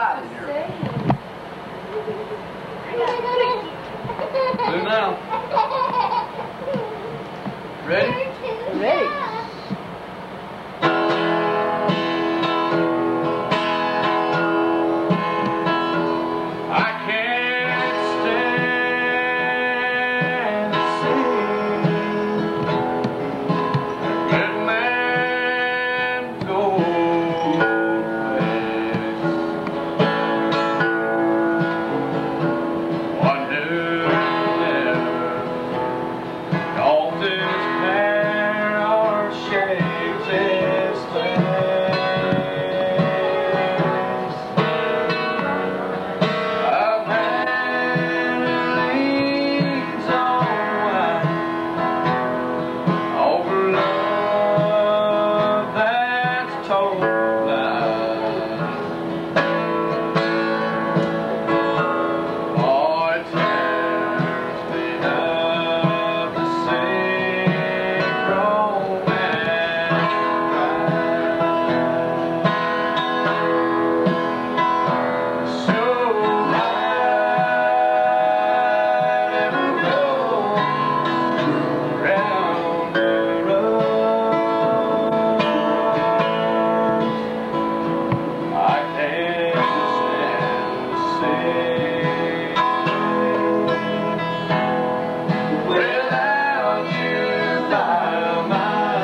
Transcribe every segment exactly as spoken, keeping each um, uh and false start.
Do now. Ready? Ready. I can't stand to see a good man go west. One who never doffed his hair or shaved his face. A man who leans on wine over love that's told lies. Oh, it tears me up to see romance cry. So I never go round the roads. I can't stand to see without you by my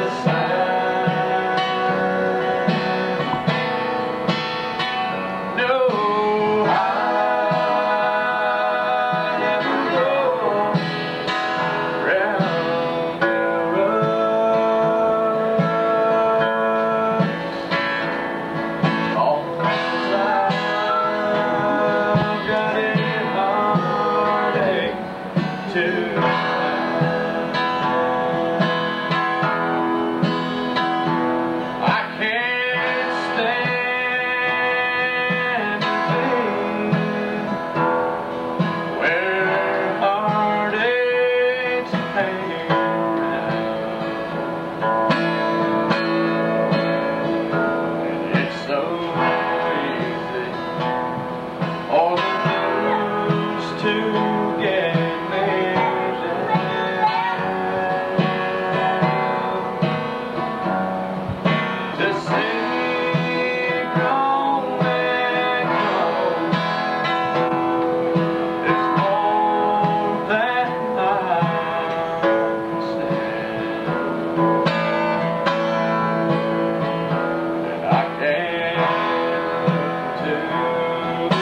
side. No, I never go round the roads. All 'cause I've got a heartache tonight. I can't stand to be where heartaches hang around. And it's so easy for the news to get me down. To see grown men grow is more than I can stand. And I can't look to the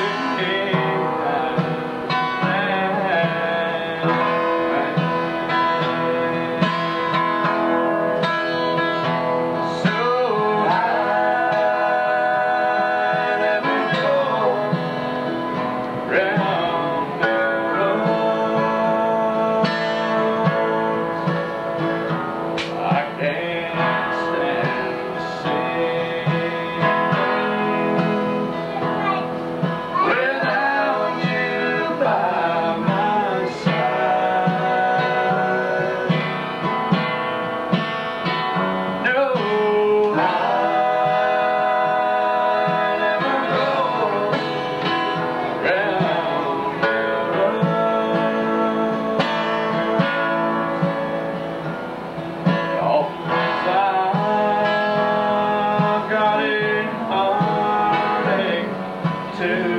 So I never go round the roads. I can't stand to see without you by my side. No, I never go round the roads. All 'cause I've got a heartache too.